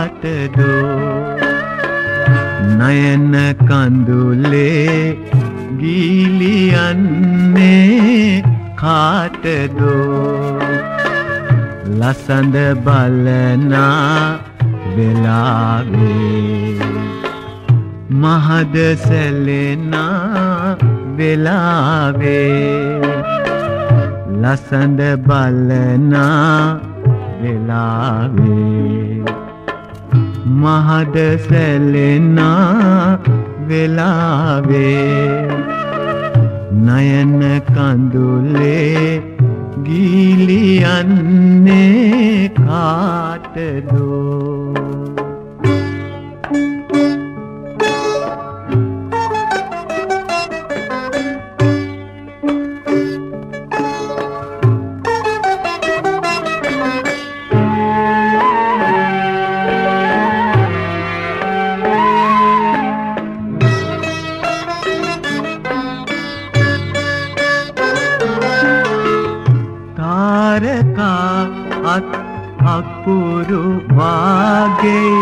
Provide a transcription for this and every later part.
කාටදෝ නයන කඳුලේ ගීලියන්නේ කාටදෝ ලසඳ බලනා වෙලාවේ මහද සැලෙනා වෙලාවේ ලසඳ බලනා වෙලාවේ මහද සැලෙනා වෙලාවේ නයන කඳුලේ ගීලියන්නේ කාටදෝ අත් අකුරු වාගේ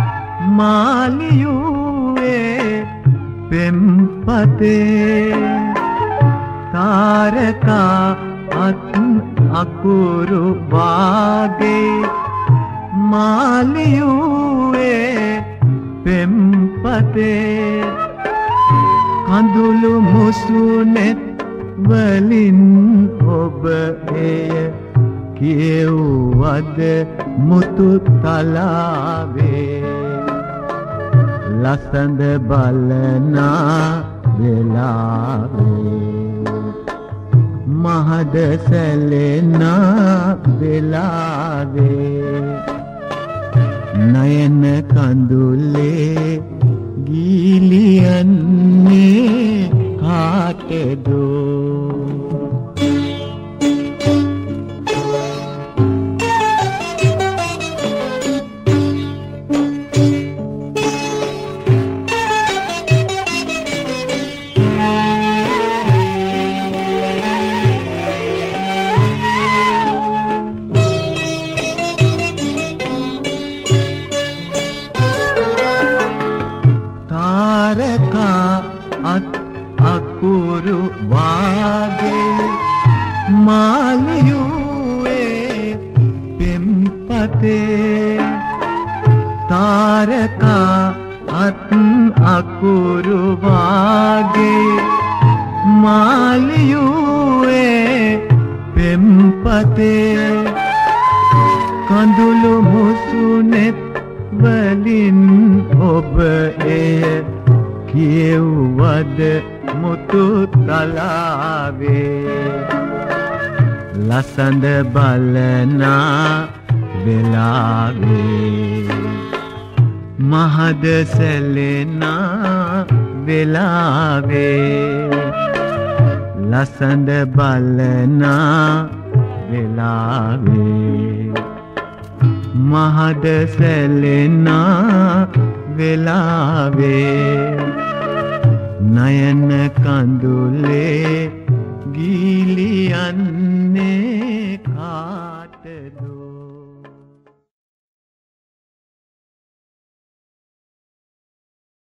මාලියුවේ පෙම්පතේ තාරකා අත් අකුරු වාගේ මාලියුවේ පෙම්පතේ කඳුළු මුසුනෙත් වලින් ඔබ එය කියවද මුතු තලාවේ ලසඳ බලනා වෙලාවේ මහද සැලෙනා වෙලාවේ නයන කඳුලේ ගීලියන්නේ කාටදෝ තාරකා අත් අකුරු වාගේ මාලියුවේ පෙම්පතේ තාරකා අත් අකුරු වාගේ මාලියුවේ පෙම්පතේ කඳුළු මුසුනෙත් වලින් ඔබ එය කියවද මුතු තලාවේ ලසඳ බලනා වෙලාවේ මහද සැලෙනා වෙලාවේ ලසඳ බලනා වෙලාවේ මහද සැලෙනා වෙලාවේ නයන කඳුලේ ගීලියන්නේ කාටදෝ